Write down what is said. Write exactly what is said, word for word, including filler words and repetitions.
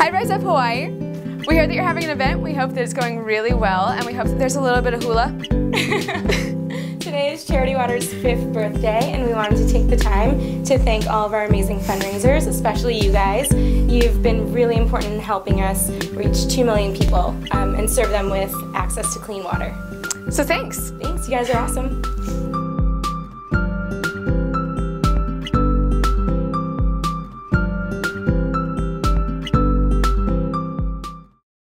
Hi Rise Up Hawaii. We heard that you're having an event. We hope that it's going really well, and we hope that there's a little bit of hula. Today is Charity Water's fifth birthday, and we wanted to take the time to thank all of our amazing fundraisers, especially you guys. You've been really important in helping us reach two million people um, and serve them with access to clean water. So thanks. Thanks, you guys are awesome.